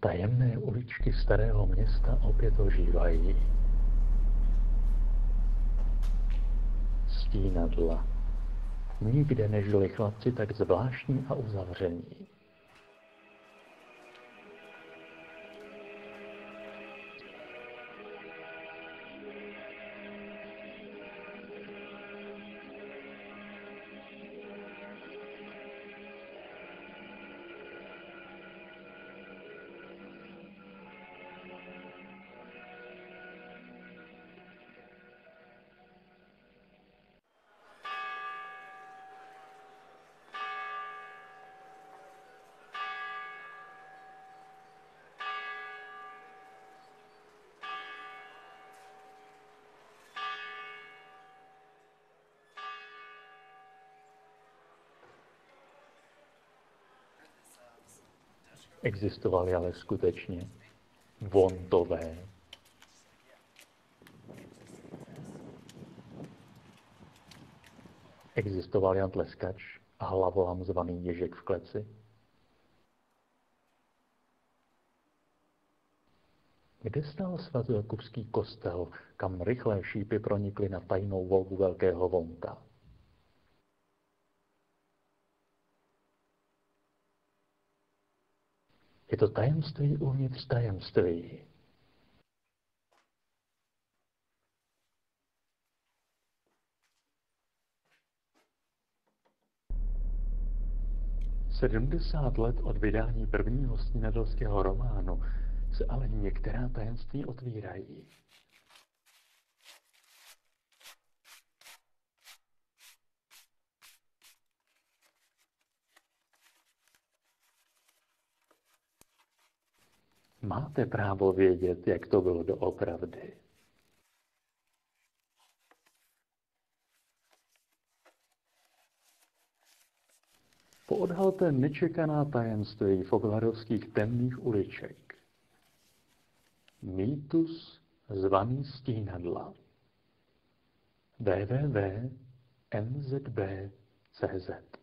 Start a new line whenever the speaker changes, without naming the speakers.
Tajemné uličky starého města opět ožívají. Stínadla. Nikde nežili chlapci tak zvláštní a uzavření. Existovaly ale skutečně vontové. Existoval Jan Tleskač a hlavolam zvaný Ježek v kleci. Kde stál svatojokubský kostel, kam rychlé šípy pronikly na tajnou volbu velkého vonta? Je to tajemství uvnitř tajemství. Sedmdesát let od vydání prvního stínadlského románu se ale některá tajemství otvírají. Máte právo vědět, jak to bylo doopravdy. Poodhalte nečekaná tajemství foglarovských temných uliček. Mýtus zvaný stínadla. www.nzb.cz